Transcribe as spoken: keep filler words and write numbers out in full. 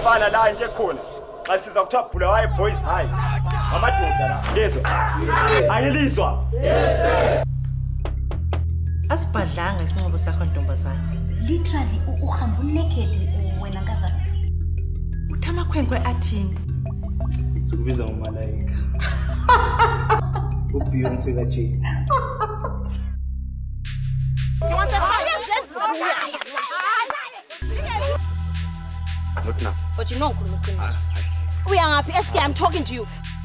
abafana la nje khona. Xa siza kuthiwa Bulawayo boys high. Amadoda la. Ngezwe. Ayilizwa. Yes. Asibhadlanga isinqobo sakho ntombazana. Literally uhamba naked wena ngazana. Uthama khwenkwe athini? Sikubiza umalayika. Ubeyonce ka James. Look now. But you know, we are happy. I'm talking to you.